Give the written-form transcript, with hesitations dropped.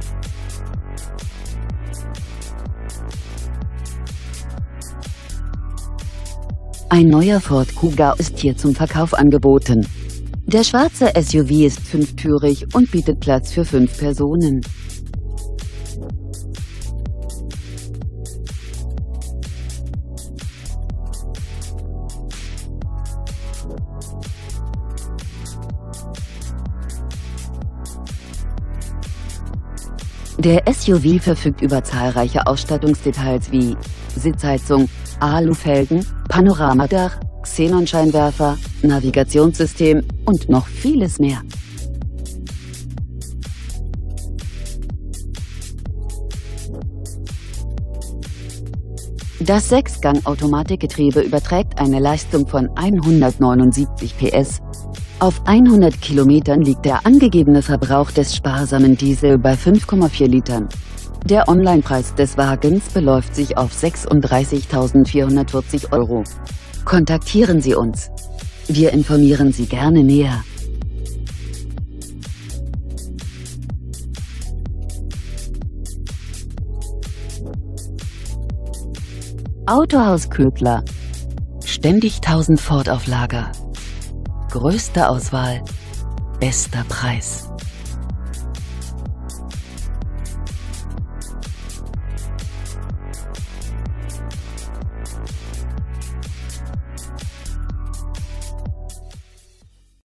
Ein neuer Ford Kuga ist hier zum Verkauf angeboten. Der schwarze SUV ist fünftürig und bietet Platz für 5 Personen. Der SUV verfügt über zahlreiche Ausstattungsdetails wie Sitzheizung, Alufelgen, Panoramadach, Xenonscheinwerfer, Navigationssystem und noch vieles mehr. Das 6-Gang-Automatikgetriebe überträgt eine Leistung von 179 PS. Auf 100 Kilometern liegt der angegebene Verbrauch des sparsamen Diesel bei 5,4 Litern. Der Onlinepreis des Wagens beläuft sich auf 36.440 €. Kontaktieren Sie uns. Wir informieren Sie gerne näher. Autohaus Ködler. Ständig 1000 Ford auf Lager. Größte Auswahl, bester Preis.